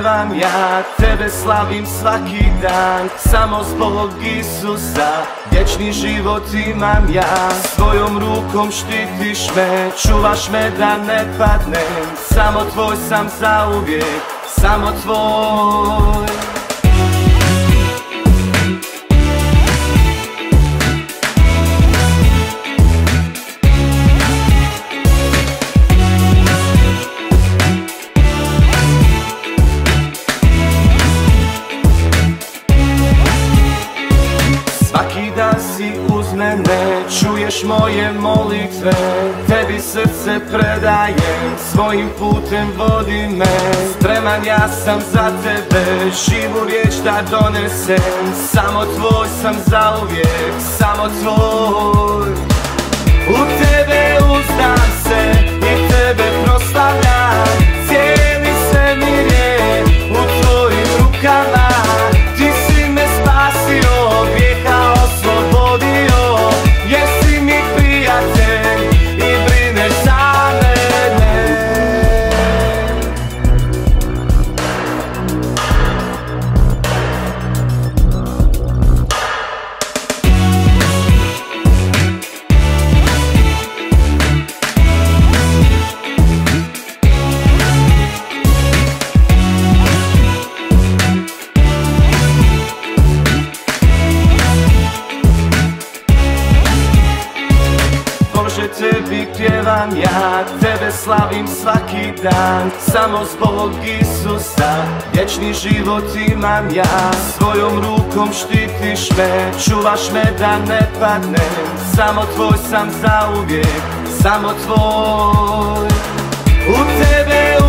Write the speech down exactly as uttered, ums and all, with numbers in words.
pjevam ja, tebe slavim svaki dan. Samo zbog Isusa vječni život imam ja. Svojom rukom štitiš me, čuvaš me da ne padnem. Samo tvoj sam zauvijek, samo tvoj. Svaki dan si uz mene, čuješ moje molitve. Tebi srce predajem, svojim putem vodi me. Spreman ja sam za tebe, živu riječ da donesem. Samo tvoj sam zauvijek, samo tvoj. U tebe uzdam se i tebe proslavljam. Cijeli svemir je u tvojim rukama. Ti si me spasio, grijeha oslobodio, jer si mi prijatelj i brineš za mene. Tebi pjevam ja, tebe slavim svaki dan. Samo zbog Isusa vječni život imam ja. Svojom rukom štitiš me, čuvaš me da ne padnem. Samo tvoj sam zauvijek, samo tvoj. U tebe